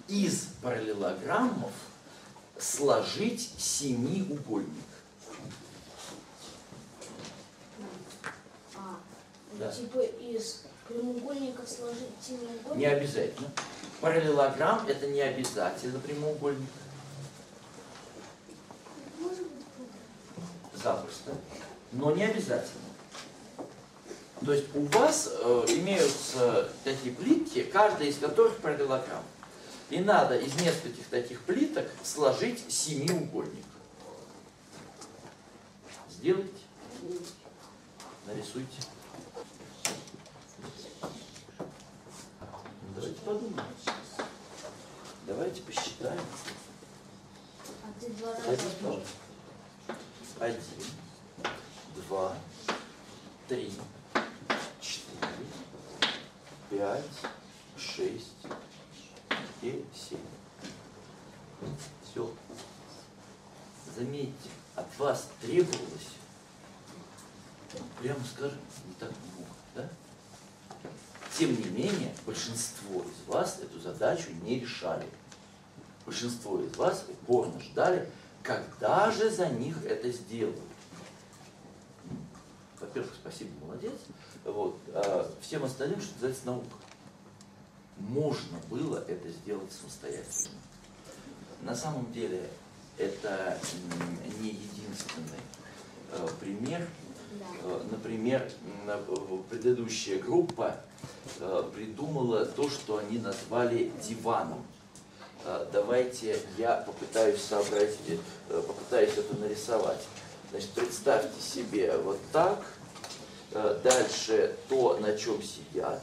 из параллелограммов сложить семиугольник. Да. Типа из прямоугольника сложить семиугольник? Не обязательно. Параллелограмм — это не обязательно прямоугольник. Может быть, Запросто. Но не обязательно. То есть у вас имеются такие плитки, каждая из которых параллелограмм. И надо из нескольких таких плиток сложить семиугольник. Сделайте. Нарисуйте. Давайте подумаем. Давайте посчитаем. а ты два раза Один, 2, 3, 4, 5, 6 и 7. Все. Заметьте, от вас требовалось, прямо скажем, не так много, да? Тем не менее, большинство из вас эту задачу не решали. Большинство из вас упорно ждали, когда же за них это сделают. Во-первых, спасибо, молодец. Вот. А всем остальным, что называется, наука. Можно было это сделать самостоятельно. На самом деле, это не единственный пример. Например, предыдущая группа придумала то, что они назвали диваном. Давайте я попытаюсь сообразить, попытаюсь это нарисовать. Значит, представьте себе вот так. Дальше то, на чем сидят.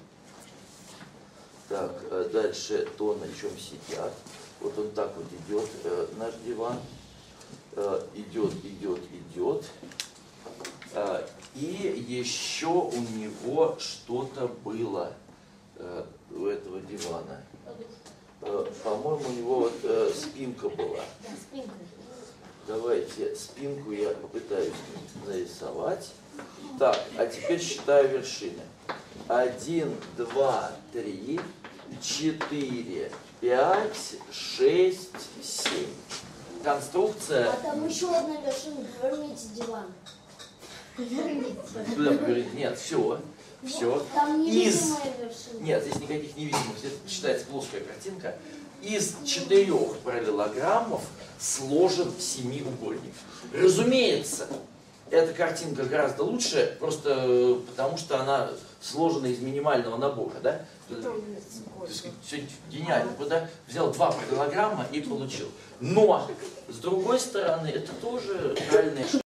Так, дальше то, на чем сидят. Вот он так вот идет, наш диван. Идет, идет, идет. И еще у него что-то было у этого дивана. По-моему, у него вот спинка была. Да, спинка. Давайте спинку я попытаюсь нарисовать. Так, а теперь считаю вершины. 1, 2, 3, 4, 5, 6, 7. Конструкция... А там еще одна вершина, поверните диван. Туда поверните. Нет, все. Все. Там невидимая вершина. Нет, здесь никаких невидимых. Здесь считается плоская картинка. Из 4 параллелограммов сложен семиугольник. Разумеется, эта картинка гораздо лучше, просто потому что она сложена из минимального набора, да? Все гениально. Куда взял 2 параллелограмма и получил. Но, с другой стороны, это тоже правильная